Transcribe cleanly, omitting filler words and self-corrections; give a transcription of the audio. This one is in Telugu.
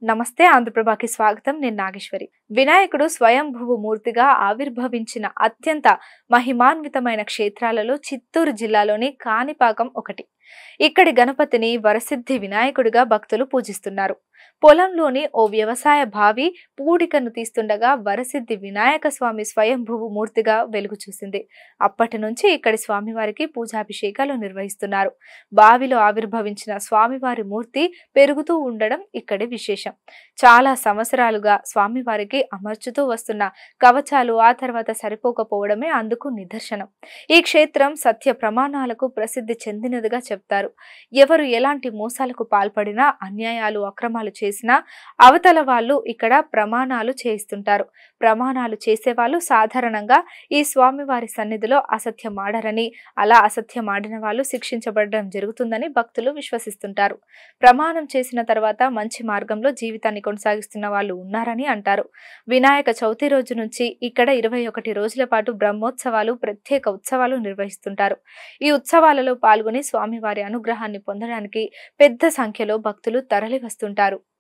నమస్తే ఆంధ్రప్రభకి స్వాగతం నేను నాగేశ్వరి వినాయకుడు స్వయంభువు మూర్తిగా ఆవిర్భవించిన అత్యంత మహిమాన్వితమైన క్షేత్రాలలో చిత్తూరు జిల్లాలోని కాణిపాకం ఒకటి ఇక్కడి గణపతిని వరసిద్ధి వినాయకుడిగా భక్తులు పూజిస్తున్నారు పొలంలోని ఓ వ్యవసాయ భావి పూడికను తీస్తుండగా వరసిద్ధి వినాయక స్వామి స్వయంభువు మూర్తిగా వెలుగు చూసింది అప్పటి నుంచి ఇక్కడి స్వామివారికి పూజాభిషేకాలు నిర్వహిస్తున్నారు బావిలో ఆవిర్భవించిన స్వామివారి మూర్తి పెరుగుతూ ఉండడం ఇక్కడి విశేషం చాలా సంవత్సరాలుగా స్వామివారికి అమర్చుతూ వస్తున్న కవచాలు ఆ తర్వాత సరిపోకపోవడమే అందుకు నిదర్శనం ఈ క్షేత్రం సత్య ప్రమాణాలకు ప్రసిద్ధి చెందినదిగా చెప్తారు ఎవరు ఎలాంటి మోసాలకు పాల్పడినా అన్యాయాలు అక్రమాలు చేసినా అవతల వాళ్ళు ఇక్కడ ప్రమాణాలు చేయిస్తుంటారు ప్రమాణాలు చేసేవాళ్ళు సాధారణంగా ఈ స్వామివారి సన్నిధిలో అసత్యం ఆడరని అలా అసత్యం ఆడిన వాళ్ళు శిక్షించబడడం జరుగుతుందని భక్తులు విశ్వసిస్తుంటారు ప్రమాణం చేసిన తర్వాత మంచి మార్గంలో జీవితాన్ని కొనసాగిస్తున్న వాళ్ళు ఉన్నారని అంటారు వినాయక చవితి రోజు నుంచి ఇక్కడ 21 రోజుల పాటు బ్రహ్మోత్సవాలు ప్రత్యేక ఉత్సవాలు నిర్వహిస్తుంటారు ఈ ఉత్సవాలలో పాల్గొని స్వామివారి అనుగ్రహాన్ని పొందడానికి పెద్ద సంఖ్యలో భక్తులు తరలి వస్తుంటారు